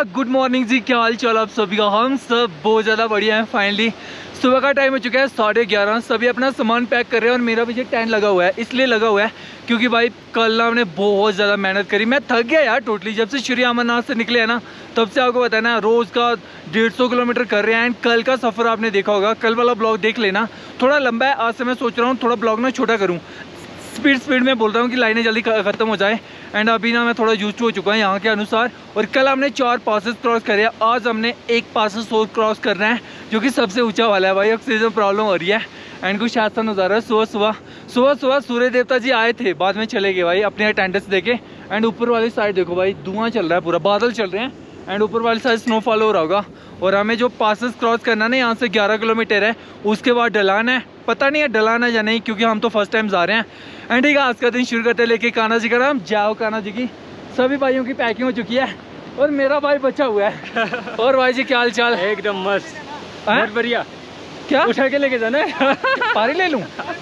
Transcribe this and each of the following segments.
Good morning जी, क्या हाल चाल आप सभी का। हम सब बहुत ज़्यादा बढ़िया हैं। फाइनली सुबह का टाइम हो चुका है 11:30। सभी अपना सामान पैक कर रहे हैं और मेरा भी टेंट लगा हुआ है। इसलिए लगा हुआ है क्योंकि भाई कल ना हमने बहुत ज़्यादा मेहनत करी। मैं थक गया यार टोटली। जब से श्री अमरनाथ से निकले हैं ना, तब से आपको पता है ना, रोज़ का 150 किलोमीटर कर रहे हैं। एंड कल का सफ़र आपने देखा होगा, कल वाला ब्लॉग देख लेना, थोड़ा लंबा है। आज से मैं सोच रहा हूँ थोड़ा ब्लॉग ना छोटा करूँ, स्पीड में बोल रहा हूँ कि लाइनें जल्दी ख़त्म हो जाए। एंड अभी ना मैं थोड़ा यूज्ड हो चुका हूँ यहाँ के अनुसार। और कल हमने 4 पासेस क्रॉस करे, आज हमने 1 पासेस और क्रॉस करना है, जो कि सबसे ऊंचा वाला है। भाई ऑक्सीजन प्रॉब्लम हो रही है। एंड कुछ ऐसा नज़ारा है। सुबह सूर्य देवता जी आए थे, बाद में चले गए भाई अपने अटेंडेंस देके। एंड ऊपर वाली साइड देखो भाई, धुआं चल रहा है, पूरा बादल चल रहे हैं। एंड ऊपर वाली साइड स्नोफॉल हो रहा होगा। और हमें जो पासेस क्रॉस करना ना, यहाँ से 11 किलोमीटर है। उसके बाद ढलान है, पता नहीं है ढलान है या नहीं, क्योंकि हम तो फर्स्ट टाइम जा रहे हैं। एंड ठीक है, आज का दिन शुरू करते लेके कान्हा जी का नाम। जाओ कान्हा जी की। सभी भाइयों की पैकिंग हो चुकी है और मेरा भाई बचा हुआ है। और भाई जी क्या हाल चाल? एकदम मस्त, बहुत बढ़िया। क्या उठा के लेके जाना है? पारी ले लूं?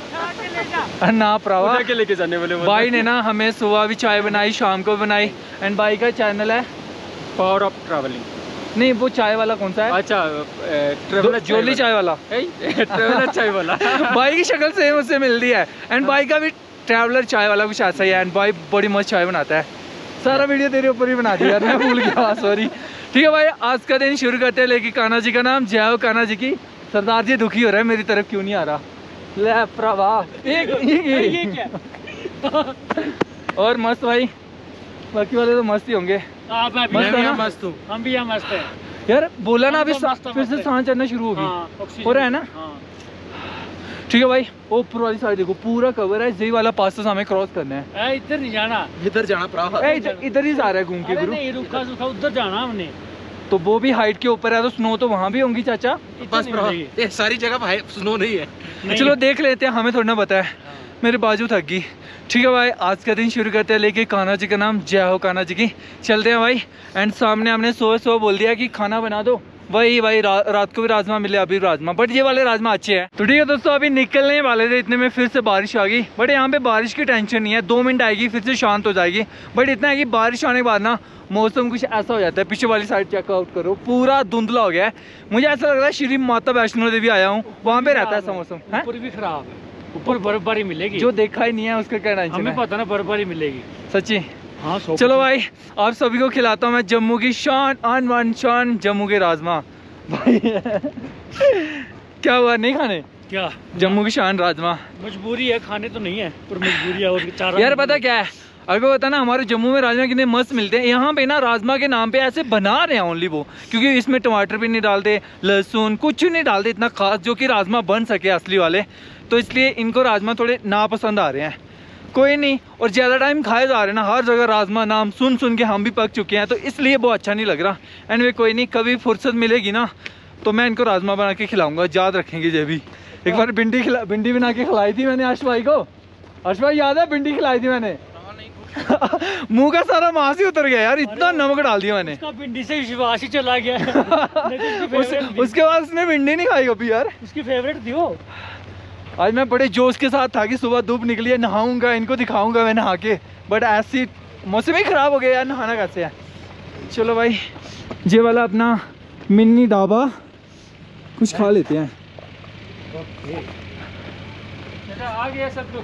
ना प्रावा, उठा के लेके जाने वाले भाई ने ना हमें सुबह भी चाय बनाई, शाम को बनाई। एंड भाई का चैनल है पावर ऑफ ट्रैवलिंग। नहीं, वो चाय वाला कौन सा है? अच्छा, ट्रैवलर जोली चाय वाला। ट्रैवलर चाय वाला। भाई की शक्ल सेम उससे मिल रही है। एंड भाई का भी ट्रैवलर चाय वाला कुछ ऐसा ही है। एंड भाई बड़ी मस्त चाय बनाता है। सारा वीडियो तेरे ऊपर ही बना दिया यार, मैं भूल गया, सॉरी। ठीक है भाई, आज का दिन शुरू करते हैं लेके कान्हा जी का नाम। जय हो कान्हा जी की। सरदार जी दुखी हो रहा है, मेरी तरफ क्यों नहीं आ रहा? ले प्रभा, ये क्या? और मस्त भाई, बाकी वाले तो मस्त ही होंगे। मस्त हूँ, हम भी यहाँ मस्त हैं यार। बोला ना अभी फिर से सांस चढ़ना शुरू होगी, हो रहा है ना? ठीक है भाई, ऊपर वाली साइड देखो पूरा कवर है। यही वाला पास हमें क्रॉस करना है। इधर नहीं जाना, इधर जाना प्राव। इधर ही जा रहा है घूम के गुरु। नहीं, रुका सुखा उधर जाना हमने। तो वो भी हाइट के ऊपर है, तो स्नो तो वहाँ भी होंगी चाचा। बस ये सारी जगह स्नो नहीं है। चलो देख लेते हैं, हमें थोड़ा ना पता है। मेरे बाजू थक गई। ठीक है भाई, आज का दिन शुरू करते हैं लेके कान्हा जी का नाम। जय हो कान्हा जी की। चलते हैं भाई। एंड सामने हमने सुबह बोल दिया कि खाना बना दो। वही भाई रात को भी राजमा मिले, अभी राजमा, बट ये वाले राजमा अच्छे हैं। तो ठीक है दोस्तों, अभी निकलने वाले थे, इतने में फिर से बारिश आ गई। बट यहाँ पे बारिश की टेंशन नहीं है, 2 मिनट आएगी फिर से शांत हो जाएगी। बट इतना है कि बारिश आने के बाद ना मौसम कुछ ऐसा हो जाता है। पीछे वाली साइड चेकआउट करो, पूरा धुंधला हो गया है। मुझे ऐसा लग रहा है श्री माता वैष्णो देवी आया हूँ, वहाँ पे रहता है ऐसा मौसम। ऊपर भी खराब है, ऊपर बर्फबारी मिलेगी। जो देखा ही नहीं है उसका क्या टेंशन है? हमें पता ना बर्फबारी मिलेगी सच्ची। हाँ, चलो भाई, आप सभी को खिलाता हूँ मैं जम्मू की शान आन वन शान, जम्मू के राजमा। भाई क्या हुआ, नहीं खाने? क्या जम्मू की शान राजमा? मजबूरी है, खाने तो नहीं है पर मजबूरी है। और चारा यार पता क्या है, अगर पता ना हमारे जम्मू में राजमा कितने मस्त मिलते हैं। यहाँ पे ना राजमा के नाम पे ऐसे बना रहे हैं ओनली वो, क्योंकि इसमें टमाटर भी नहीं डालते, लहसुन कुछ नहीं डालते इतना खास, जो कि राजमा बन सके असली वाले। तो इसलिए इनको राजमा थोड़े नापसंद आ रहे हैं। कोई नहीं, और ज़्यादा टाइम खाए जा रहे हैं ना, हर जगह राजमा नाम सुन के हम भी पक चुके हैं, तो इसलिए वो अच्छा नहीं लग रहा। एंड कोई नहीं, कभी फुर्सत मिलेगी ना तो मैं इनको राजमा बना के खिलाऊंगा, याद रखेंगे। जब भी एक बार भिंडी बना के खिलाई थी मैंने अर्श भाई को। अर्श भाई याद है, भिंडी खिलाई थी मैंने। मुंह का सारा मांस ही उतर गया यार, इतना नमक डाल दिया मैंने। उसका भिंडी से विश्वास ही चला गया। उसके बाद उसने भिंडी नहीं खाई कभी यार। उसकी फेवरेट थी वो। आज मैं बड़े जोश के साथ था कि सुबह धूप निकली है, नहाऊंगा, इनको दिखाऊंगा मैं नहा के। बट ऐसी मौसम ही खराब हो गया यार, नहाना कैसे है। चलो भाई, ये वाला अपना मिनी ढाबा कुछ खा लेते हैं। आ गया सब लोग।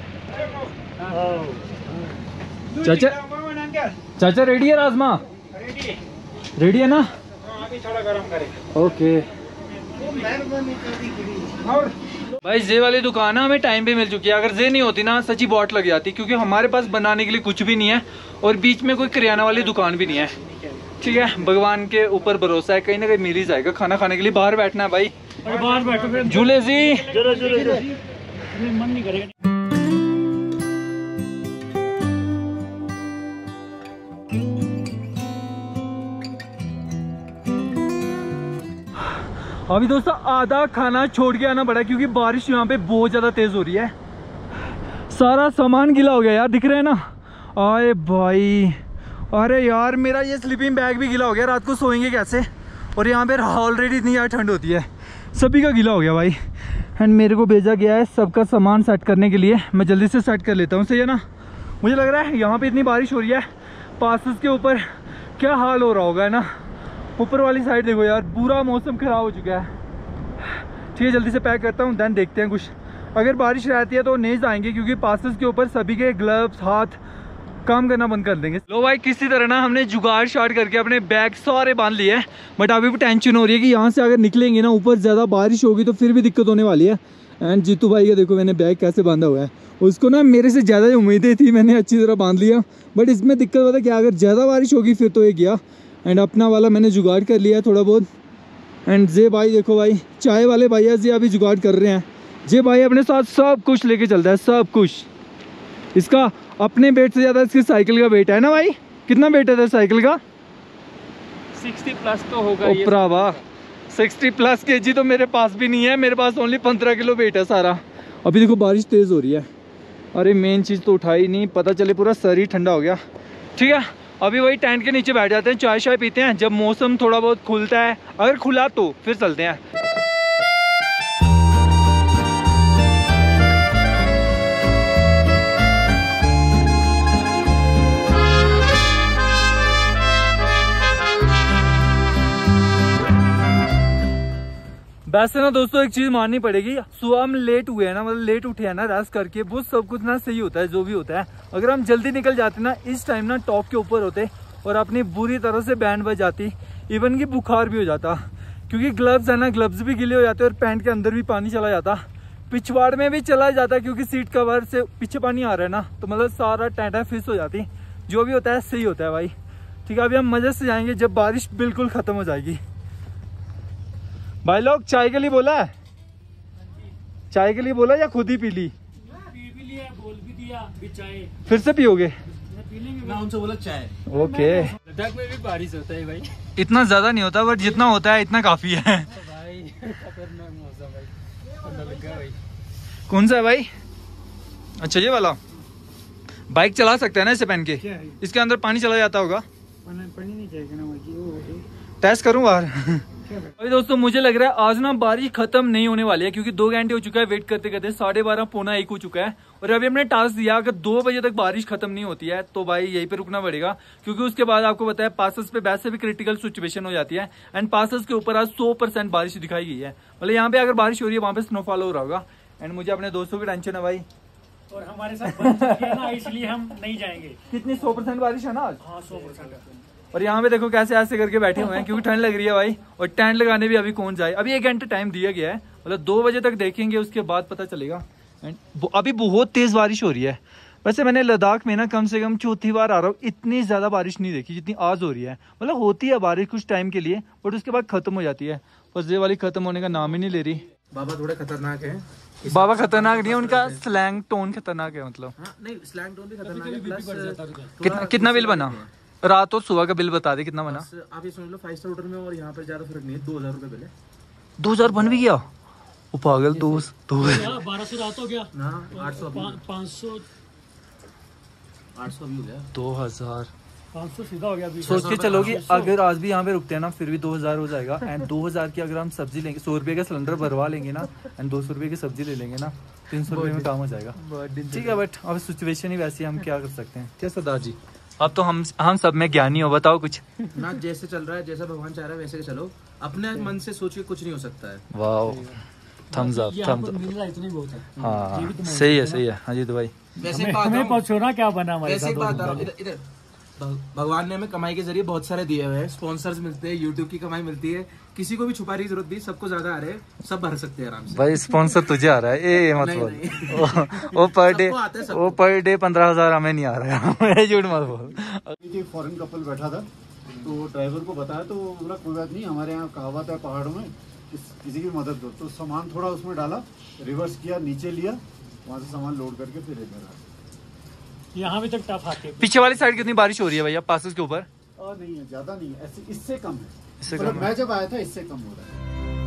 चाचा रेडी है राजमा? रेडी है ना? थोड़ा गरम करे। ओके भाई, जे वाली दुकान है, हमें टाइम पे मिल चुकी है। अगर जे नहीं होती ना सच्ची बॉट लग जाती, क्योंकि हमारे पास बनाने के लिए कुछ भी नहीं है और बीच में कोई किराना वाली दुकान भी नहीं है। ठीक है, भगवान के ऊपर भरोसा है, कहीं ना कहीं मिल ही जाएगा खाना खाने के लिए। बाहर बैठना है भाई, बाहर बैठो झूले जी। मन नहीं करेगा। अभी दोस्तों आधा खाना छोड़ के आना पड़ा, क्योंकि बारिश यहाँ पे बहुत ज़्यादा तेज़ हो रही है। सारा सामान गीला हो गया यार, दिख रहा है ना? आए भाई, अरे यार मेरा ये स्लीपिंग बैग भी गीला हो गया। रात को सोएंगे कैसे? और यहाँ पे ऑलरेडी इतनी यार ठंड होती है, सभी का गीला हो गया भाई। एंड मेरे को भेजा गया है सबका सामान सेट करने के लिए। मैं जल्दी से सेट कर लेता हूँ, सही है ना? मुझे लग रहा है यहाँ पे इतनी बारिश हो रही है, पासेस के ऊपर क्या हाल हो रहा होगा, है ना? ऊपर वाली साइड देखो यार, पूरा मौसम ख़राब हो चुका है। ठीक है, जल्दी से पैक करता हूँ, देन देखते हैं कुछ। अगर बारिश रहती है तो नहीं जाएंगे, क्योंकि पासेस के ऊपर सभी के ग्लव्स हाथ काम करना बंद कर देंगे। लो भाई, किसी तरह ना हमने जुगाड़ शार्ट करके अपने बैग सारे बांध लिए हैं, बट अभी भी टेंशन हो रही है कि यहाँ से अगर निकलेंगे ना, ऊपर ज़्यादा बारिश होगी तो फिर भी दिक्कत होने वाली है। एंड जीतू भाई का देखो मैंने बैग कैसे बांधा हुआ है, उसको ना मेरे से ज़्यादा उम्मीदें थी, मैंने अच्छी तरह बांध लिया, बट इसमें दिक्कत होता है कि अगर ज़्यादा बारिश होगी फिर तो ये गया। एंड अपना वाला मैंने जुगाड़ कर लिया है थोड़ा बहुत। एंड जे भाई देखो भाई, चाय वाले भैया जी अभी जुगाड़ कर रहे हैं। जे भाई अपने साथ सब कुछ लेके चलता है, सब कुछ। इसका अपने वेट से ज़्यादा इसकी साइकिल का वेट है ना भाई? कितना वेट है साइकिल का? 60 प्लस तो होगा। ओपरा 60 प्लस केजी तो मेरे पास भी नहीं है, मेरे पास ओनली 15 किलो वेट है सारा। अभी देखो बारिश तेज़ हो रही है। अरे मेन चीज़ तो उठाई नहीं, पता चले पूरा सर ही ठंडा हो गया। ठीक है, अभी वही टेंट के नीचे बैठ जाते हैं, चाय शाय पीते हैं। जब मौसम थोड़ा बहुत खुलता है, अगर खुला तो फिर चलते हैं। वैसे ना दोस्तों एक चीज माननी पड़ेगी, सुबह हम लेट हुए हैं ना, मतलब लेट उठे हैं ना रेस्ट करके, वो सब कुछ ना सही होता है जो भी होता है। अगर हम जल्दी निकल जाते ना, इस टाइम ना टॉप के ऊपर होते और अपनी बुरी तरह से बैंड बज जाती, इवन की बुखार भी हो जाता, क्योंकि ग्लव्स है ना, ग्लव्स भी गीले हो जाते और पैंट के अंदर भी पानी चला जाता, पिछवाड़ में भी चला जाता, क्योंकि सीट कवर से पीछे पानी आ रहा है ना, तो मतलब सारा टैंटा फिस हो जाती। जो भी होता है सही होता है भाई। ठीक है, अभी हम मजे से जाएंगे जब बारिश बिल्कुल खत्म हो जाएगी। भाई लोग चाय के लिए बोला है? चाय के लिए बोला या खुद ही पी ली? पी भी लिया, बोल भी दिया, भी चाय फिर से पियोगे? पी लेंगे। मैं उनसे बोला चाय। ओके। लद्दाख में भी बारिश होता है भाई। इतना ज्यादा नहीं होता, बट जितना होता है इतना काफी है। भाई खतरनाक मौसम भाई, ठंडा लग गया भाई। कौन सा है भाई? अच्छा ये वाला। बाइक चला सकते हैं ना इसे पहन के? इसके अंदर पानी चला जाता होगा? पानी नहीं जाएगा ना, टेस्ट करूं बाहर? अभी दोस्तों मुझे लग रहा है आज ना बारिश खत्म नहीं होने वाली है, क्योंकि 2 घंटे हो चुका है वेट करते करते, 12:30 पौना 1 हो चुका है। और अभी हमने टास्क दिया, अगर 2 बजे तक बारिश खत्म नहीं होती है तो भाई यहीं पे रुकना पड़ेगा, क्योंकि उसके बाद आपको पता है पासेस पे वैसे भी क्रिटिकल सिचुएशन हो जाती है। एंड पासेस के ऊपर आज 100% बारिश दिखाई गई है, मतलब यहाँ पे अगर बारिश हो रही है वहाँ पे स्नोफॉल हो रहा होगा। एंड मुझे अपने दोस्तों की टेंशन है भाई, और हमारे साथ बन चुकी है ना, इसलिए हम नहीं जाएंगे। कितनी 100% बारिश है ना आज? हाँ 100%। और यहाँ पे देखो कैसे ऐसे करके बैठे हुए हैं, क्योंकि ठंड लग रही है भाई, और टेंट लगाने भी अभी कौन जाए। अभी 1 घंटे टाइम दिया गया है, मतलब 2 बजे तक देखेंगे, उसके बाद पता चलेगा। एंड अभी बहुत तेज बारिश हो रही है। वैसे मैंने लद्दाख में ना कम से कम 4थी बार आ रहा हूँ, इतनी ज्यादा बारिश नहीं देखी जितनी आज हो रही है। मतलब होती है बारिश कुछ टाइम के लिए, बट उसके बाद खत्म हो जाती है। बस ये वाली खत्म होने का नाम ही नहीं ले रही। बाबा थोड़े खतरनाक है। बाबा खतरनाक नहीं है, उनका स्लैंग टोन खतरनाक है। मतलब हाँ, नहीं स्लैंग टोन भी खतरनाक है, प्लस कितना बिल बना? रात और सुबह का बिल बता दे कितना बना? आप ये समझ लो 5 स्टार होटल में और यहाँ पर ज्यादा फर्क नहीं है, 2000 रुपए बिल है। 2000 बन भी गया? वो पागल। 1200 रात हो गया ना, 800 500 800 भी हो गया, 2000 500 सीधा हो गया। सोच के चलो कि अगर आज भी यहाँ पे रुकते हैं ना, फिर भी 2000 हो जाएगा। एंड 2000 की अगर हम सब्जी लेंगे, 100 रुपये का सिलेंडर भरवा लेंगे ना, एंड 200 रुपये की सब्जी ले लेंगे ना, 300 रुपये में काम हो जाएगा। ठीक है, बट अब सिचुएशन ही वैसी है, हम क्या कर सकते हैं? क्या सरदार जी, अब तो हम सब में ज्ञानी हो, बताओ कुछ। ना जैसे चल रहा है, जैसा भगवान चाह रहा है वैसे चलो, अपने मन से सोच के कुछ नहीं हो सकता है। Wow, thumbs up, thumbs up. इतनी बहुत है। हाँ सही है हाँ जी तो भाई। वैसे हमें पूछो ना क्या बना हमारे वैसे साथ। इधर भगवान ने हमें कमाई के जरिए बहुत सारे दिए हुए हैं, स्पॉन्सर्स मिलते हैं, यूट्यूब की कमाई मिलती है, किसी को भी छुपा रही जरूरत नहीं, सबको ज्यादा आ रहे हैं, सब भर सकते हैं आराम से। भाई स्पॉन्सर तुझे आ रहा है, ये मत बोल। वो पर डे 15,000 हमें नहीं आ रहा है। झूठ मत बोल। फॉरेन कपल बैठा था, तो ड्राइवर को बताया, तो बोला कोई बात नहीं, हमारे यहाँ कहावत है पहाड़ों में किसी की मदद दो। तो सामान थोड़ा उसमें डाला, रिवर्स किया, नीचे लिया, वहाँ से सामान लोड करके फिर इधर आया। यहाँ भी तक टफ आते। पीछे वाली साइड कितनी बारिश हो रही है भैया पासेस के ऊपर? नहीं है, ज्यादा नहीं है, ऐसे इससे कम है। इससे मतलब कम मैं जब आया था इससे कम हो रहा है।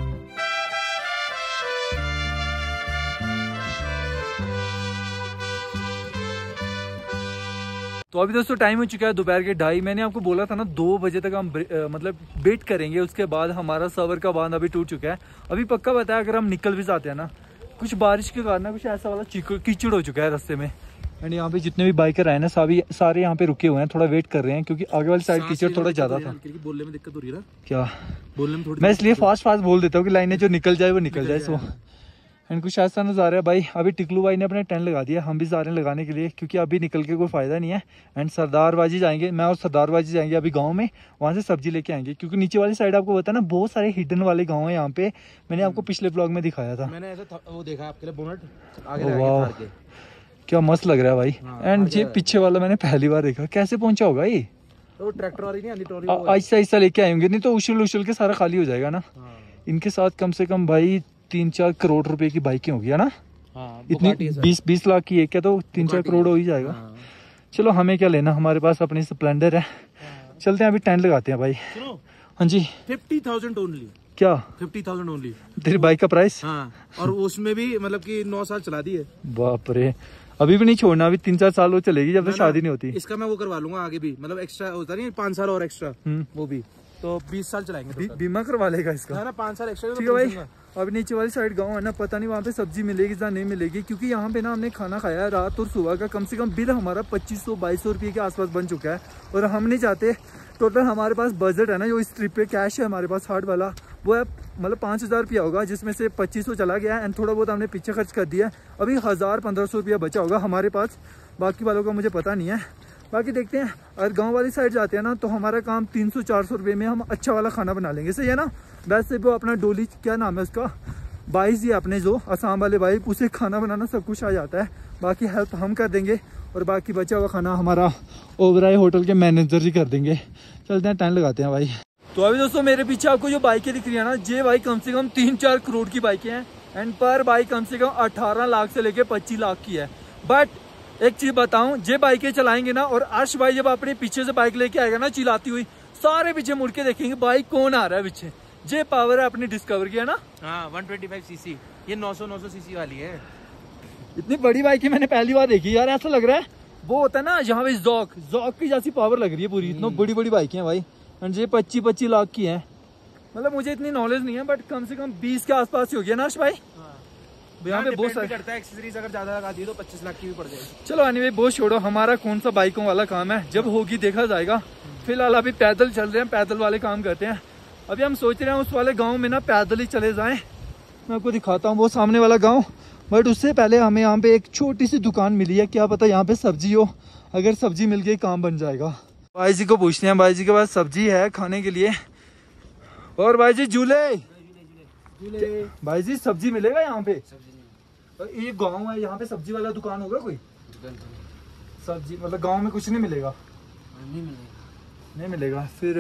तो अभी दोस्तों टाइम हो चुका है दोपहर के 2:30। मैंने आपको बोला था ना 2 बजे तक हम मतलब वेट करेंगे, उसके बाद हमारा सर्वर का बांध अभी टूट चुका है। अभी पक्का बताया अगर हम निकल भी जाते हैं ना, कुछ बारिश के कारण ना कुछ ऐसा वाला कीचड़ हो चुका है रास्ते में, एंड यहाँ पे जितने भी बाइकर आए ना सारे यहाँ पे रुके हुए हैं, थोड़ा वेट कर रहे हैं क्योंकि आगे वाली साइड कीचड़ थोड़ा ज्यादा था। बोलने में दिक्कत हो रही है ना, क्या बोलने में थोड़ी मैं इसलिए फास्ट बोल देता हूँ कि लाइनें जो निकल जाए वो निकल जाए। सो एंड कुछ ऐसा नज़ारा है भाई। अभी टिकलू भाई ने अपने टेंट लगा दिया, हम भी जा रहे हैं लगाने के लिए क्योंकि अभी निकल के कोई फ़ायदा नहीं है। एंड सरदारबाजी जाएंगे, मैं और सरदारबाजी जाएंगे अभी गांव में, वहाँ से सब्जी लेके आएंगे क्योंकि नीचे वाली साइड आपको पता है ना बहुत सारे हिडन वाले गाँव हैं यहाँ पे। मैंने आपको पिछले ब्लॉग में दिखाया था। मैंने ऐसा वो देखा आपके लिए बोनट आगे क्या मस्त लग रहा है भाई। एंड ये पीछे वाला मैंने पहली बार देखा, कैसे पहुंचा होगा ये? तो ट्रैक्टर वाली नहीं आती ट्रॉली, ऐसा ऐसा लेके आएंगे, नहीं तो उछल के सारा खाली हो जाएगा ना। इनके साथ कम से कम भाई 3-4 करोड़ रुपए की बाइकें होगी है ना। इतनी 20 लाख की एक क्या, तो 3-4 करोड़ हो ही जाएगा। चलो हमें क्या लेना, हमारे पास अपनी स्प्लेंडर है। चलते हैं अभी टेंट लगाते हैं भाई। हाँ जी 50,000 ओनली। क्या 50,000 ओनली तेरी बाइक का प्राइस? हाँ, और उसमें भी मतलब कि 9 साल चला दी है। बाप रे, अभी भी नहीं छोड़ना, अभी 3-4 साल वो चलेगी जब तक शादी नहीं होती। इसका मैं वो करवा लूंगा आगे भी, मतलब एक्स्ट्रा होता नहीं 5 साल और एक्स्ट्रा, वो भी तो 20 साल चलाएंगे। बीमा करवा लेगा इसका ना 5 साल एक्स्ट्रा। ठीक है भाई। अब नीचे वाली साइड गाँव है ना, पता नहीं वहाँ पे सब्जी मिलेगी या नहीं मिलेगी क्योंकि यहाँ पे ना हमने खाना खाया है रात और सुबह का, कम से कम बिल हमारा 2500-2200 रुपये के आसपास बन चुका है। और हम नहीं चाहते, टोटल हमारे पास बजट है ना जो इस ट्रिप पे कैश है हमारे पास हार्ड वाला, वो है मतलब 5,000 रुपया होगा, जिसमें से 2500 चला गया है एंड थोड़ा बहुत हमने पीछे खर्च कर दिया है। अभी 1,000-1,500 रुपया बचा होगा हमारे पास, बाकी वालों का मुझे पता नहीं है। बाकी देखते हैं, अगर गांव वाली साइड जाते हैं ना तो हमारा काम 300-400 रुपये में हम अच्छा वाला खाना बना लेंगे, सही है ना। वैसे वो अपना डोली क्या नाम है उसका, भाई जी अपने जो असम वाले भाई, उसे खाना बनाना सब कुछ आ जाता है, बाकी हेल्प हम कर देंगे और बाकी बचा हुआ खाना हमारा ओबराय होटल के मैनेजर जी कर देंगे। चलते हैं टाइम लगाते हैं भाई। तो अभी दोस्तों मेरे पीछे आपको जो बाइकें दिख रही है ना, ये बाइक कम से कम 3-4 करोड़ की बाइकें हैं एंड पर बाइक कम से कम 18 लाख से लेके 25 लाख की है। बट एक चीज बताऊं, ये बाइकें चलाएंगे ना और अर्श भाई जब अपने पीछे से बाइक लेके आएगा ना चिल्लाती हुई, सारे पीछे मुड़ के देखेंगे बाइक कौन आ रहा है पीछे। ये पावर है अपनी डिस्कवर की है ना। हाँ 125 सीसी, ये 900 सीसी वाली है। इतनी बड़ी बाइक मैंने पहली बार देखी यार, ऐसा लग रहा है वो होता है ना यहाँ पे जॉक की जैसी पावर लग रही है पूरी। इतना बड़ी बड़ी बाइक है भाई एंड ये 25 लाख की है। मतलब मुझे इतनी नॉलेज नहीं है बट कम से कम 20 के आसपास ही होगी ना अर्श भाई। यहाँ पे बहुत सारे करता है, एक्सेसरीज अगर ज्यादा लगा दी तो 25 लाख की भी पड़ जाएगी। चलो एनीवे बहुत छोड़ो, हमारा कौन सा बाइकों वाला काम है, जब होगी देखा जाएगा। फिलहाल अभी पैदल चल रहे हैं, पैदल वाले काम करते हैं। अभी हम सोच रहे हैं उस वाले गाँव में ना पैदल ही चले जाएं। मैं आपको दिखाता हूँ वो सामने वाला गाँव, बट उससे पहले हमें यहाँ पे एक छोटी सी दुकान मिली है, क्या पता यहाँ पे सब्जी हो, अगर सब्जी मिल गई काम बन जाएगा। भाई जी को पूछते हैं, भाई जी के पास सब्जी है खाने के लिए। और भाई जी झूले भाई जी सब्जी मिलेगा यहाँ पे? ये गांव है, यहाँ पे सब्जी वाला दुकान होगा कोई? सब्जी मतलब गांव में कुछ नहीं मिलेगा? नहीं मिलेगा फिर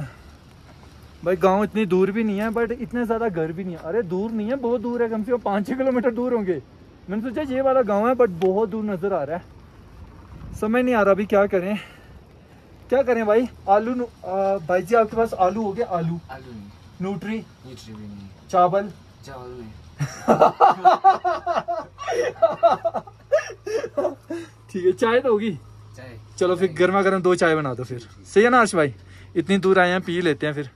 भाई। गांव इतनी दूर भी नहीं है बट इतने ज्यादा घर भी नहीं है। अरे दूर नहीं है, बहुत दूर है, कम से कम 5-6 किलोमीटर दूर होंगे। मैंने सोचा ये वाला गांव है बट बहुत दूर नजर आ रहा है। समझ नहीं आ रहा अभी क्या करें भाई। आलू भाई जी आपके पास आलू हो गया? आलू न्यूट्री भी नहीं, चावल नहीं। ठीक है, चाय तो होगी? चाय चलो फिर गर्मा गर्म 2 चाय बना दो फिर, सही है ना अर्श भाई। इतनी दूर आए हैं, पी लेते हैं फिर।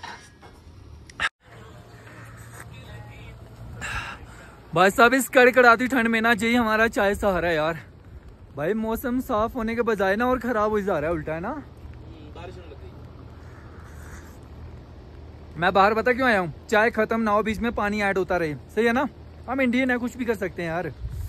भाई साहब इस कड़कड़ाती ठंड में ना यही हमारा चाय सहारा है यार। भाई मौसम साफ होने के बजाय ना और खराब हो जा रहा है, उल्टा है ना। बारिश होने लग गई। मैं बाहर पता क्यों आया हूँ, चाय खत्म ना हो, बीच में पानी ऐड होता रहे, सही है ना। हम इंडियन है, कुछ भी कर सकते हैं यार।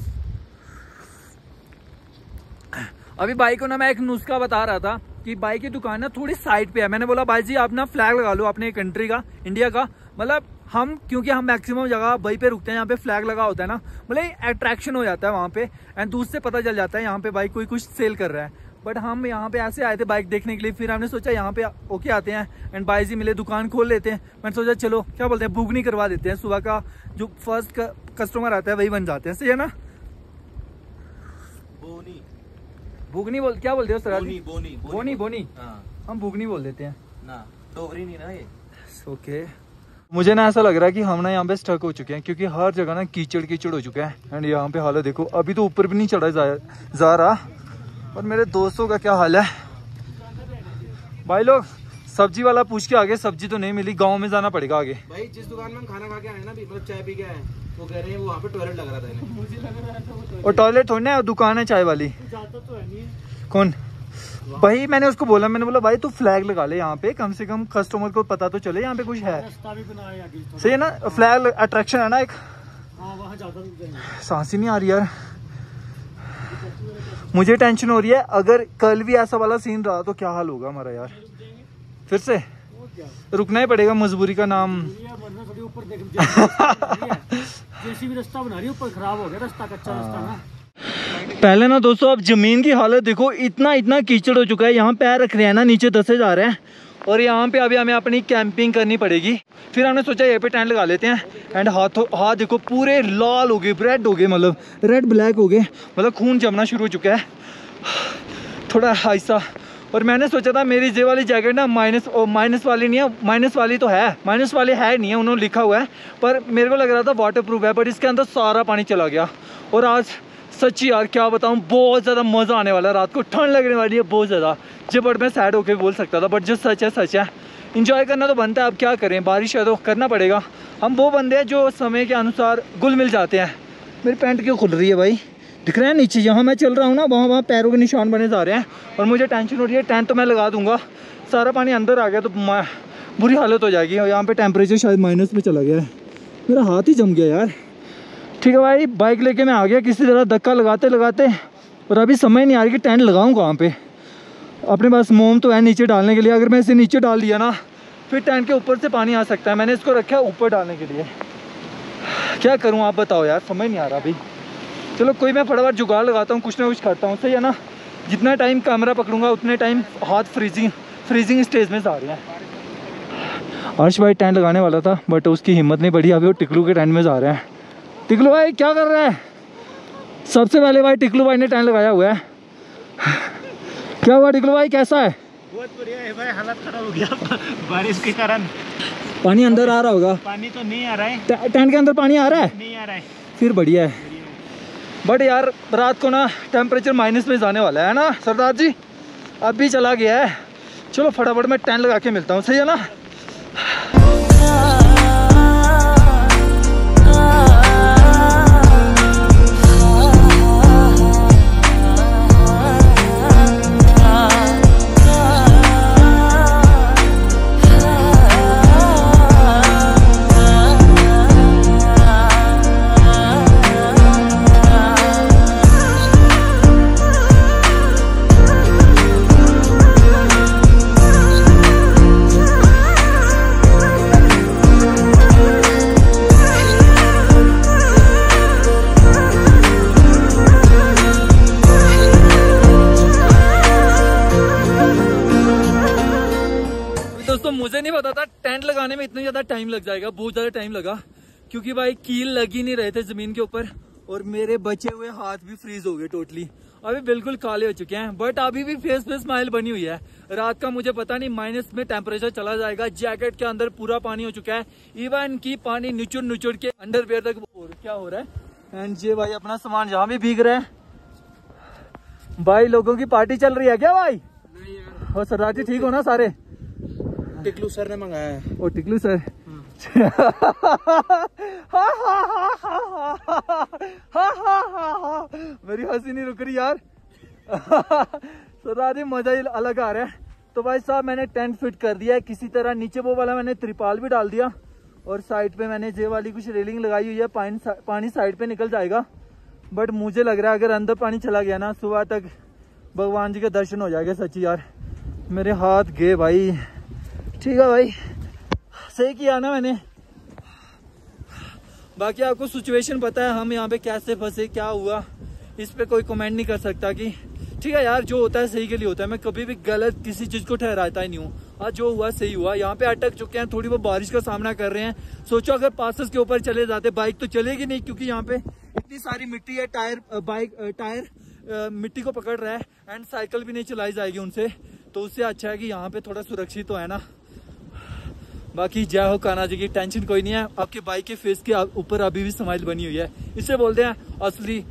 अभी भाई को ना मैं एक नुस्खा बता रहा था कि बाइक की दुकान ना थोड़ी साइड पे है। मैंने बोला भाई जी आप ना फ्लैग लगा लो अपने कंट्री का, इंडिया का। मतलब हम क्योंकि हम मैक्सिमम जगह वहीं पे रुकते हैं यहाँ पे फ्लैग लगा होता है ना, मतलब अट्रैक्शन हो जाता है वहाँ पे एंड दूर से पता चल जाता है यहाँ पे बाइक कोई कुछ सेल कर रहा है। बट हम यहाँ पे ऐसे आए थे बाइक देखने के लिए, फिर हमने सोचा यहाँ पे ओके आते हैं एंड भाई जी मिले, दुकान खोल लेते हैं। मैंने सोचा चलो क्या बोलते हैं बुगनी करवा देते हैं, सुबह का जो फर्स्ट कस्टमर आता है वही बन जाते हैं, सही है ना। बुगनी बोल क्या बोलते हो सर? बोनी हम बुगनी बोल देते हैं ना, डोगरी नहीं ना ये। ओके मुझे ना ऐसा लग रहा है कि हम ना यहाँ पे स्टक हो चुके हैं क्योंकि हर जगह ना कीचड़ हो चुका है एंड यहाँ पे हालत देखो। अभी तो ऊपर भी नहीं चढ़ा जा रहा। और मेरे दोस्तों का क्या हाल है भाई, लोग सब्जी वाला पूछ के आगे सब्जी तो नहीं मिली, गांव में जाना पड़ेगा आगे। भाई जिस दुकान में हम खाना खा के आए ना, मतलब चाय पी के आए, वो कह रहे हैं वो वहाँ पे टॉयलेट लग रहा था इन्हें। मुझे लग रहा था और टॉयलेट थोड़ी ना, दुकान है चाय वाली। जाता तो है नहीं। कौन भाई? मैंने उसको बोला, मैंने बोला भाई तू फ्लैग लगा ले यहाँ पे, कम से कम कस्टमर को पता तो चले यहाँ पे कुछ है। रास्ता भी बनाया आगे थोड़ा। सही है ना, फ्लैग अट्रैक्शन है ना एक। हाँ वहाँ ज्यादा रुक जाएंगे। सांस ही नहीं आ रही यार, मुझे टेंशन हो रही है। अगर कल भी ऐसा वाला सीन रहा तो क्या हाल होगा हमारा यार। फिर से और क्या, रुकना ही पड़ेगा, मजबूरी का नाम। वरना थोड़ी ऊपर देख जैसी भी रास्ता बना रही है, ऊपर खराब हो गया रास्ता, कच्चा रास्ता ना। पहले ना दोस्तों, अब जमीन की हालत देखो, इतना कीचड़ हो चुका है। यहाँ पैर रख रहे हैं ना, नीचे धंसे जा रहे हैं। और यहाँ पे अभी हमें अपनी कैंपिंग करनी पड़ेगी। फिर हमने सोचा यहाँ पे टेंट लगा लेते हैं। एंड हाथ देखो पूरे लाल हो गए, रेड हो गए, मतलब रेड ब्लैक हो गए, मतलब खून जमना शुरू हो चुका है थोड़ा आहिस्ता। और मैंने सोचा था मेरी ये वाली जैकेट ना माइनस वाली नहीं है, माइनस वाली तो है, माइनस वाली है नहीं है, उन्होंने लिखा हुआ है, पर मेरे को लग रहा था वाटर प्रूफ है, बट इसके अंदर सारा पानी चला गया। और आज सच्ची यार क्या बताऊँ, बहुत ज़्यादा मज़ा आने वाला है, रात को ठंड लगने वाली है बहुत ज़्यादा। जो बट मैं सैड होकर बोल सकता था, बट जो सच है सच है। इंजॉय करना तो बनता है, अब क्या करें, बारिश है तो करना पड़ेगा। हम वो बंदे हैं जो समय के अनुसार घुल मिल जाते हैं। मेरी पैंट क्यों खुल रही है भाई, दिख रहा है नीचे, जहाँ मैं चल रहा हूँ ना वहाँ पैरों के निशान बने जा रहे हैं। और मुझे टेंशन हो रही है, टेंट तो मैं लगा दूंगा, सारा पानी अंदर आ गया तो बुरी हालत हो जाएगी। और यहाँ पे टेम्परेचर शायद माइनस में चला गया है, मेरा हाथ ही जम गया यार। ठीक है भाई, बाइक लेके मैं आ गया किसी तरह धक्का लगाते लगाते। और अभी समझ नहीं आ रही कि टेंट लगाऊँ कहाँ पे। अपने पास मोम तो है नीचे डालने के लिए, अगर मैं इसे नीचे डाल दिया ना फिर टेंट के ऊपर से पानी आ सकता है। मैंने इसको रखा है ऊपर डालने के लिए, क्या करूँ आप बताओ यार, समझ नहीं आ रहा अभी। चलो कोई, मैं फटाफट जुगाड़ लगाता हूँ, कुछ ना कुछ करता हूँ, सही है ना। जितना टाइम कैमरा पकड़ूंगा उतने टाइम हाथ फ्रीजिंग स्टेज में जा रहे हैं। अर्श भाई टेंट लगाने वाला था बट उसकी हिम्मत नहीं बढ़ी, अभी वो टिकलू के टेंट में जा रहे हैं। टिकलू भाई क्या कर रहा है? सबसे पहले भाई टिकलू भाई ने टेंट लगाया हुआ है। क्या हुआ टिकलू भाई, कैसा है? बहुत बढ़िया है भाई, हालत खराब हो गया बारिश के कारण। पानी अंदर आ रहा होगा? पानी तो नहीं आ रहा है, टेंट के अंदर पानी आ रहा है? नहीं आ रहा है। फिर बढ़िया है। बट यार रात को ना टेम्परेचर माइनस में जाने वाला है ना सरदार जी, अभी चला गया है। चलो फटाफट मैं टेंट लगा के मिलता हूँ, सही है ना। मुझे नहीं पता था टेंट लगाने में इतना ज्यादा टाइम लग जाएगा, बहुत ज्यादा टाइम लगा क्योंकि भाई कील लग ही नहीं रहे थे जमीन के ऊपर। और मेरे बचे हुए हाथ भी फ्रीज हो गए टोटली, अभी बिल्कुल काले हो चुके हैं। बट अभी भी फेस पे स्माइल बनी हुई है। रात का मुझे पता नहीं माइनस में टेम्परेचर चला जाएगा, जैकेट के अंदर पूरा पानी हो चुका है, इवन की पानी निचुड़ के अंडरवियर तक क्या हो रहा है। एंड ये भाई अपना सामान यहाँ भी भीग रहा है। भाई लोगों की पार्टी चल रही है क्या भाई? नहीं यार। और सरदार जी ठीक हो ना सारे? टिकलू सर ने मंगाया है। ओ टिकलू सर मेरी हंसी नहीं रुक रही यार। सरदार जी मजा ही अलग आ रहा है। तो भाई साहब मैंने टेंट फिट कर दिया है किसी तरह, नीचे वो वाला मैंने त्रिपाल भी डाल दिया और साइड पे मैंने जे वाली कुछ रेलिंग लगाई हुई है, पानी साइड पे निकल जाएगा। बट मुझे लग रहा है अगर अंदर पानी चला गया ना सुबह तक भगवान जी के दर्शन हो जाएंगे। सच्ची यार मेरे हाथ गए भाई। ठीक है भाई, सही किया ना मैंने। बाकी आपको सिचुएशन पता है हम यहाँ पे कैसे फंसे, क्या हुआ, इस पे कोई कमेंट नहीं कर सकता कि ठीक है यार जो होता है सही के लिए होता है। मैं कभी भी गलत किसी चीज को ठहराता ही नहीं हूँ। आज जो हुआ सही हुआ। यहाँ पे अटक चुके हैं, थोड़ी बहुत बारिश का सामना कर रहे हैं। सोचो अगर पासेस के ऊपर चले जाते बाइक तो चलेगी नहीं क्योंकि यहाँ पे इतनी सारी मिट्टी है, टायर मिट्टी को पकड़ रहा है एंड साइकिल भी नहीं चलाई जाएगी उनसे। तो उससे अच्छा है कि यहाँ पे थोड़ा सुरक्षित तो है ना। बाकी जय हो कान्हा जी की, टेंशन कोई नहीं है। आपके बाइक के फेस के ऊपर अभी भी स्माइल बनी हुई है, इससे बोलते हैं असली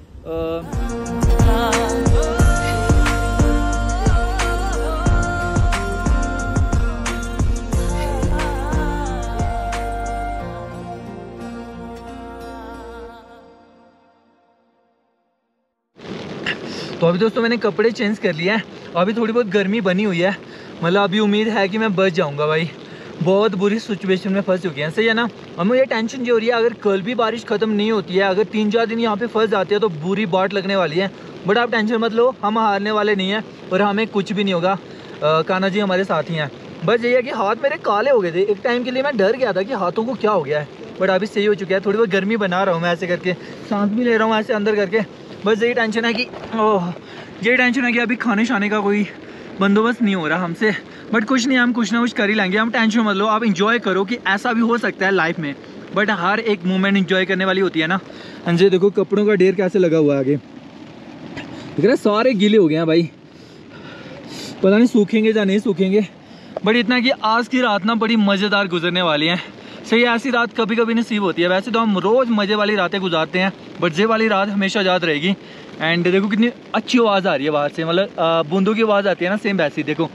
तो अभी दोस्तों मैंने कपड़े चेंज कर लिए हैं, अभी थोड़ी बहुत गर्मी बनी हुई है, मतलब अभी उम्मीद है कि मैं बच जाऊँगा भाई। बहुत बुरी सिचुएशन में फंस चुके हैं, सही है ना। और मुझे टेंशन जो हो रही है, अगर कल भी बारिश ख़त्म नहीं होती है, अगर 3-4 दिन यहाँ पे फंस जाते हैं तो बुरी बाट लगने वाली है। बट आप टेंशन मत लो, हम हारने वाले नहीं हैं और हमें कुछ भी नहीं होगा। कान्हा जी हमारे साथ ही हैं। बस ये है कि हाथ मेरे काले हो गए थे, एक टाइम के लिए मैं डर गया था कि हाथों को क्या हो गया है, बट अभी सही हो चुका है। थोड़ी बहुत गर्मी बना रहा हूँ मैं ऐसे करके, सांस भी ले रहा हूँ ऐसे अंदर करके। बस यही टेंशन है कि यही टेंशन है कि अभी खाने शाने का कोई बंदोबस्त नहीं हो रहा हमसे, बट कुछ नहीं, हम कुछ ना कुछ कर ही लेंगे। हम टेंशन मत लो, आप इंजॉय करो कि ऐसा भी हो सकता है लाइफ में, बट हर एक मोमेंट इंजॉय करने वाली होती है ना। हाँ जी, देखो कपड़ों का ढेर कैसे लगा हुआ है आगे, दिख रहा है, सारे गीले हो गए हैं भाई, पता नहीं सूखेंगे या नहीं सूखेंगे। बट इतना कि आज की रात ना बड़ी मज़ेदार गुजरने वाली है। सही, ऐसी रात कभी कभी नसीब होती है। वैसे तो हम रोज़ मज़े वाली रातें गुजारते हैं, बट ये वाली रात हमेशा याद रहेगी। एंड देखो कितनी अच्छी आवाज़ आ रही है बाहर से, मतलब बूंदों की आवाज़ आती है ना, सेम वैसी देखो।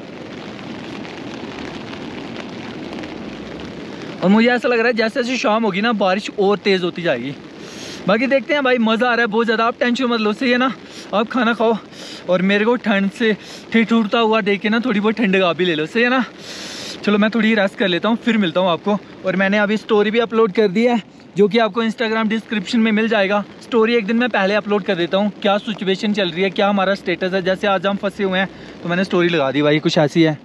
और मुझे ऐसा लग रहा है जैसे जैसे शाम होगी ना बारिश और तेज़ होती जाएगी। बाकी देखते हैं भाई, मज़ा आ रहा है बहुत ज़्यादा। आप टेंशन मत लो, सही है ना। आप खाना खाओ और मेरे को ठंड से ठिठुरता हुआ देख के ना थोड़ी बहुत ठंडक भी ले लो, सही है ना। चलो मैं थोड़ी रेस्ट कर लेता हूँ, फिर मिलता हूँ आपको। और मैंने अभी स्टोरी भी अपलोड कर दी है, जो कि आपको इंस्टाग्राम डिस्क्रिप्शन में मिल जाएगा। स्टोरी एक दिन मैं पहले अपलोड कर देता हूँ, क्या सिचुएशन चल रही है, क्या हमारा स्टेटस है। जैसे आज हम फंसे हुए हैं तो मैंने स्टोरी लगा दी भाई, कुछ ऐसी है।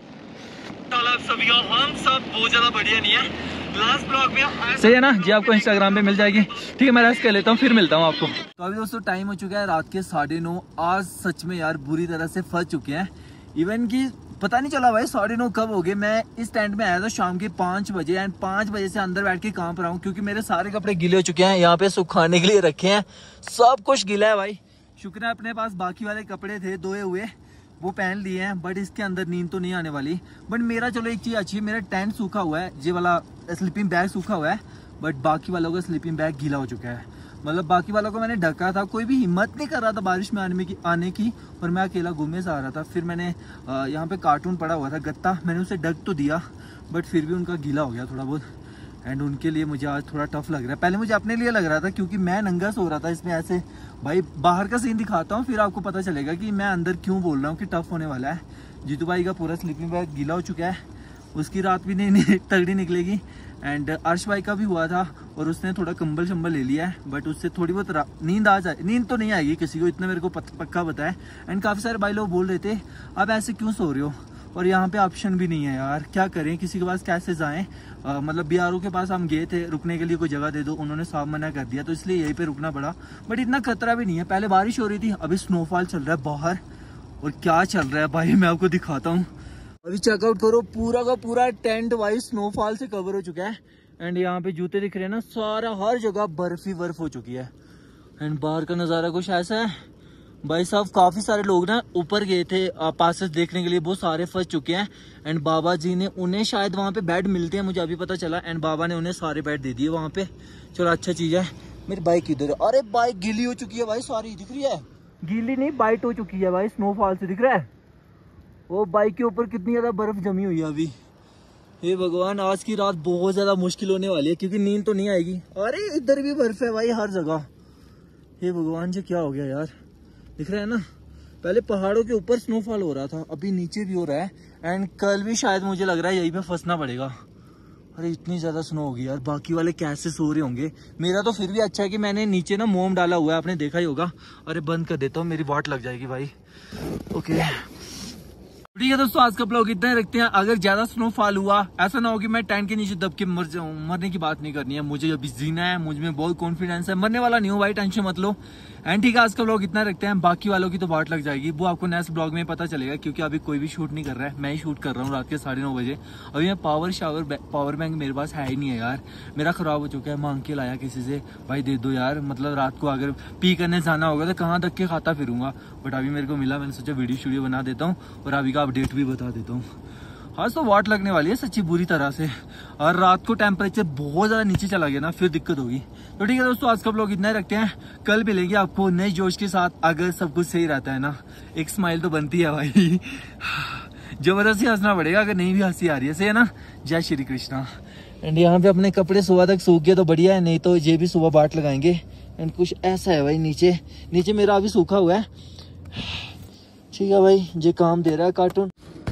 सभी हम सब बहुत ज़्यादा बढ़िया नहीं है, लास्ट ब्लॉग में सही है ना जी, आपको इंस्टाग्राम पे मिल जाएगी। ठीक है, मैं रेस्ट कर लेता हूँ, फिर मिलता हूँ आपको। तो अभी दोस्तों टाइम हो चुका है रात के 9:30। आज सच में यार बुरी तरह से फंस चुके हैं, इवन कि पता नहीं चला भाई 9:30 कब हो गए। मैं इस टेंट में आया था शाम के 5 बजे, एंड 5 बजे से अंदर बैठ के काम पर रहा हूँ, क्योंकि मेरे सारे कपड़े गीले हो चुके हैं, यहाँ पे सुखाने के लिए रखे हैं, सब कुछ गीला है भाई। शुक्र है अपने पास बाकी वाले कपड़े थे धोए हुए, वो पहन लिए हैं, बट इसके अंदर नींद तो नहीं आने वाली। बट मेरा चलो एक चीज़ अच्छी है, मेरा टेंट सूखा हुआ है, ये वाला स्लीपिंग बैग सूखा हुआ है, बट बाकी वालों का स्लीपिंग बैग गीला हो चुका है। मतलब बाकी वालों को मैंने ढका था, कोई भी हिम्मत नहीं कर रहा था बारिश में आने की, और मैं अकेला घूमने से आ रहा था। फिर मैंने यहाँ पे कार्टून पड़ा हुआ था गत्ता, मैंने उसे ढक तो दिया, बट फिर भी उनका गीला हो गया थोड़ा बहुत। एंड उनके लिए मुझे आज थोड़ा टफ लग रहा है। पहले मुझे अपने लिए लग रहा था, क्योंकि मैं नंगा सो रहा था इसमें ऐसे। भाई बाहर का सीन दिखाता हूँ, फिर आपको पता चलेगा कि मैं अंदर क्यों बोल रहा हूँ कि टफ होने वाला है। जीतू भाई का पूरा स्लीपिंग बैग गीला हो चुका है, उसकी रात भी नहीं तगड़ी निकलेगी। एंड अर्श भाई का भी हुआ था, और उसने थोड़ा कंबल शंबल ले लिया है, बट उससे थोड़ी बहुत नींद आ जाए। नींद तो नहीं आएगी किसी को, इतना मेरे को पक्का पता है। एंड काफ़ी सारे भाई लोग बोल रहे थे अब ऐसे क्यों सो रहे हो, और यहाँ पे ऑप्शन भी नहीं है यार, क्या करें, किसी के पास कैसे जाएं। मतलब BRO के पास हम गए थे रुकने के लिए, कोई जगह दे दो, उन्होंने साफ मना कर दिया, तो इसलिए यहीं पे रुकना पड़ा। बट इतना खतरा भी नहीं है, पहले बारिश हो रही थी, अभी स्नोफॉल चल रहा है बाहर। और क्या चल रहा है भाई मैं आपको दिखाता हूँ, अभी चेकआउट करो, पूरा का पूरा टेंट भाई स्नोफॉल से कवर हो चुका है। एंड यहाँ पे जूते दिख रहे हैं ना, सारा हर जगह बर्फ ही बर्फ हो चुकी है। एंड बाहर का नज़ारा कुछ ऐसा है भाई साहब। काफ़ी सारे लोग ना ऊपर गए थे पासेस देखने के लिए, बहुत सारे फंस चुके हैं। एंड बाबा जी ने उन्हें शायद वहाँ पे बेड मिलते हैं, मुझे अभी पता चला। एंड बाबा ने उन्हें सारे बेड दे दिए वहाँ पे। चलो अच्छा चीज़ है। मेरी बाइक किधर है? अरे बाइक गीली हो चुकी है भाई, सारी दिख रही है, गीली नहीं बाइट हो चुकी है भाई, स्नोफॉल से दिख रहा है। वो बाइक के ऊपर कितनी ज़्यादा बर्फ जमी हुई है अभी। हे भगवान, आज की रात बहुत ज़्यादा मुश्किल होने वाली है, क्योंकि नींद तो नहीं आएगी। अरे इधर भी बर्फ है भाई हर जगह। हे भगवान जी, क्या हो गया यार, दिख रहा है ना। पहले पहाड़ों के ऊपर स्नोफॉल हो रहा था, अभी नीचे भी हो रहा है। एंड कल भी शायद मुझे लग रहा है यहीं पे फंसना पड़ेगा। अरे इतनी ज़्यादा स्नो होगी यार, बाकी वाले कैसे सो रहे होंगे। मेरा तो फिर भी अच्छा है कि मैंने नीचे ना मोम डाला हुआ है, आपने देखा ही होगा। अरे बंद कर देता हूँ, मेरी वाट लग जाएगी भाई। ओके ठीक है दोस्तों, आज का ब्लॉग इतना ही रखते हैं। अगर ज्यादा स्नोफॉल हुआ, ऐसा ना हो कि मैं टेंट के नीचे दब के मर जाऊं, मरने की बात नहीं करनी है मुझे, अभी जीना है, मुझ में बहुत कॉन्फिडेंस है, मरने वाला नहीं हूँ भाई, टेंशन मत लो। एंड ठीक है, आज का ब्लॉग इतना रखते हैं। बाकी वालों की तो बाट लग जाएगी, वो आपको नेक्स्ट ब्लॉग में पता चलेगा, क्योंकि अभी कोई भी शूट नहीं कर रहा है, मैं ही शूट कर रहा हूँ रात के 9:30 बजे। अभी मैं पावर बैंक मेरे पास है ही नहीं है यार, मेरा खराब हो चुका है, मांग के लाया किसी से, भाई दे दो यार। मतलब रात को अगर पी करने जाना होगा तो कहाँ धक्के खाता फिरूंगा, बट अभी मेरे को मिला, मैंने सोचा वीडियो बना देता हूँ और अभी का अपडेट भी बता देता हूँ। आज तो वाट लगने वाली है सच्ची बुरी तरह से, और रात को टेम्परेचर बहुत ज़्यादा नीचे चला गया ना, फिर दिक्कत होगी। तो ठीक है दोस्तों, आज का ब्लॉग इतना ही रखते हैं, कल मिलेंगे आपको नए जोश के साथ, अगर सब कुछ सही रहता है ना। एक स्माइल तो बनती है भाई, जबरदस्ती हंसना पड़ेगा, अगर नहीं भी हंसी आ रही है, सही है ना। जय श्री कृष्णा। एंड यहाँ पे अपने कपड़े सुबह तक सूख गए तो बढ़िया है, नहीं तो ये भी सुबह बाट लगाएंगे। एंड कुछ ऐसा है भाई, नीचे मेरा अभी सूखा हुआ है, ठीक है भाई, ये काम दे रहा है कार्टून।